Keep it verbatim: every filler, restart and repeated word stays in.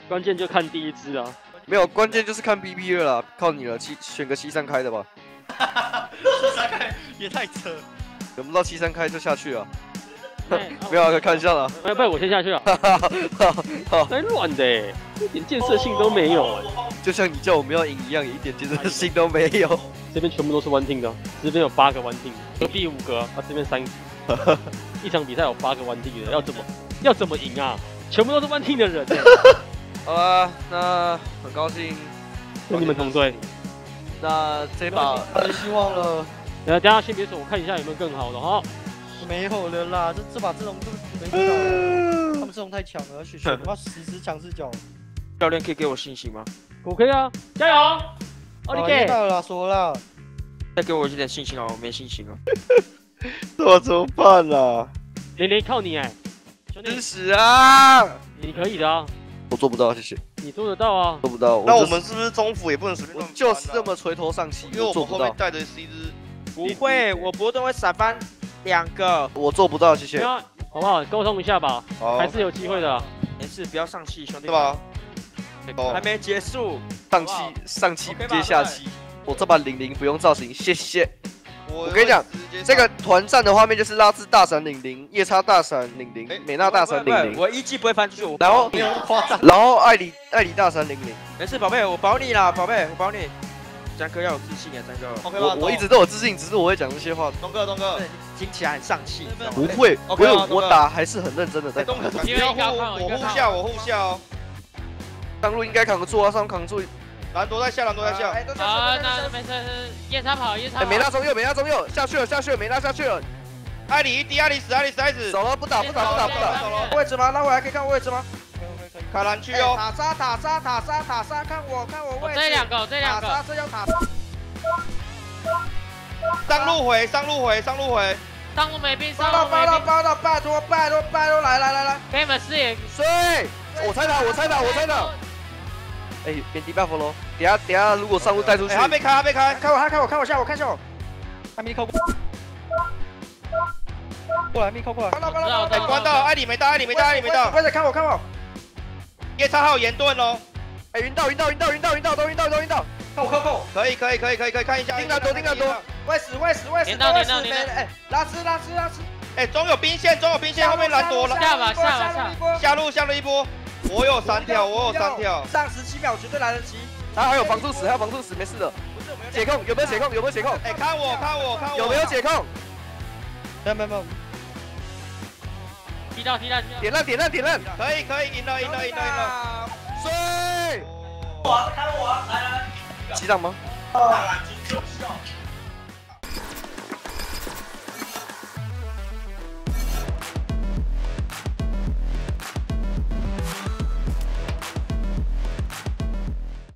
关键就看第一支啊。 没有，关键就是看 B B 了啦，靠你了，七选个七三开的吧。 七三开也太扯。 选不到七三开就下去了。 欸、 没有啊，开玩笑啦。 哎，不然我先下去啊。太乱的哎，一点建设性都没有哎。 就像你叫我们要赢一样，一点建设性都没有。 这边全部都是 one team 的，这边有八个 one team， 隔壁五个，啊这边三个。一场比赛有八个 one team 的，要怎么要怎么赢啊？全部都是 one team 的人哎。 好啦，那很高兴跟你们同队。 那这把没希望了。 等下等下先别走，我看一下有没有更好的哈。 没有了啦，这这把阵容就没得打了，他们阵容太强了，而且选他妈十只强势角。 教练可以给我信心吗？ 我可以啊，加油！奥利给！ 到了，说了， 再给我一点信心哦，我没信心了。 这我怎么办啊？ 玲玲靠你哎，兄弟， 支持啊！ 你可以的啊， 我做不到，谢谢。 你做得到啊。 做不到。 那我们是不是中府也不能随便乱？ 就是这么垂头丧气， 因为我们后面做不到。 带的是一只。 不会，我波动会闪翻两个。 我做不到，谢谢。 好不好？沟通一下吧，还是有机会的。 没事，不要上气，兄弟。 是吧？ 还没结束， 上气上气不接下气。我这把零零不用造型，谢谢。 我我跟你讲，这个团战的画面就是拉兹大闪零零，夜叉大闪零零，美娜大闪零零。 我一击不会翻出去， 然后没有夸张。 然后艾里艾里大闪零零。 没事，宝贝，我保你啦，宝贝，我保你。江哥要有自信啊，江哥。 OK 我我一直都有自信，只是我会讲这些话。 东哥，东哥， 听起来很上气。 不会，我有我打还是很认真的在打。 东哥，不要护我护下，我护下哦。 上路应该扛得住啊，上路扛得住。 蓝多在下，蓝多在下。 好，那没事，夜叉跑，夜叉跑。 美娜中右，美娜中右，下去了，下去了，美娜下去了。 艾里一滴，艾里死，艾里死，艾里死。 走了，不打，不打，不打，不打。 位置吗？拉回来可以看位置吗？ 卡兰去哦。 塔杀，塔杀，塔杀，塔杀，看我，看我位置。 这两个，这两个。 塔杀，这要塔。 上路回，上路回，上路回。 上路没兵，上到， 路报到， 没兵。 报到，拜托，拜托，拜托，来来来来。 给你们视野。 睡，我猜到，我猜到，我猜到。哎，变低 buff 喽！等下等下，如果上路带出去， 他没开，他没开， 看我，他看我，看我下，我看下我。 还没靠过。过来，没靠过来。 关到，关到， 哎，关到，艾里没到，艾里没到，艾里没到。 位置，看我，看我。 夜叉号岩盾哦。 哎，晕到，晕到，晕到，晕到，晕到，都晕到，都晕到。 看我，看我。 可以，可以，可以，可以，可以看一下。 盯他多，盯他多。 位死，位死，位死，位死，没了。哎，拉丝，拉丝，拉丝。 哎，中有兵线，中有兵线，后面蓝多了。 下吧，下吧，下。 下路下了一波。我有三条，我有三条。 上十七秒绝对来得及。 他还有防住死，还有防住死，没事的。解控有没有解控？有没有解控？ 哎，看我，看我，看我。 有没有解控？ 没有没有没有。 踢到踢到踢到。 点烂点烂点烂。 可以可以，赢了赢了赢了赢了。 睡。 我看我，来来来。 击掌吗？ 当然就笑。